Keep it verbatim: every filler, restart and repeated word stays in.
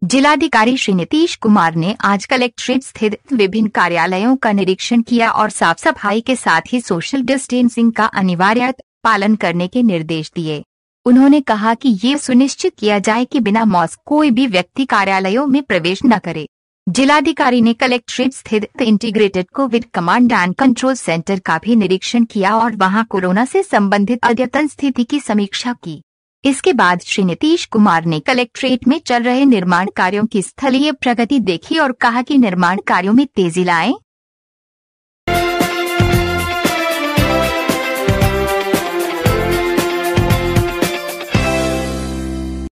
जिलाधिकारी श्री नीतीश कुमार ने आज कलेक्ट्रेट स्थित विभिन्न कार्यालयों का निरीक्षण किया और साफ सफाई के साथ ही सोशल डिस्टेंसिंग का अनिवार्य पालन करने के निर्देश दिए। उन्होंने कहा कि ये सुनिश्चित किया जाए कि बिना मास्क कोई भी व्यक्ति कार्यालयों में प्रवेश न करे। जिलाधिकारी ने कलेक्ट्रेट स्थित integrated covid command and control centre का भी निरीक्षण किया और वहां कोरोना से संबंधित अद्यतन स्थिति की समीक्षा की। इसके बाद श्री नीतीश कुमार ने कलेक्ट्रेट में चल रहे निर्माण कार्यों की स्थलीय प्रगति देखी और कहा कि निर्माण कार्यों में तेजी लाएं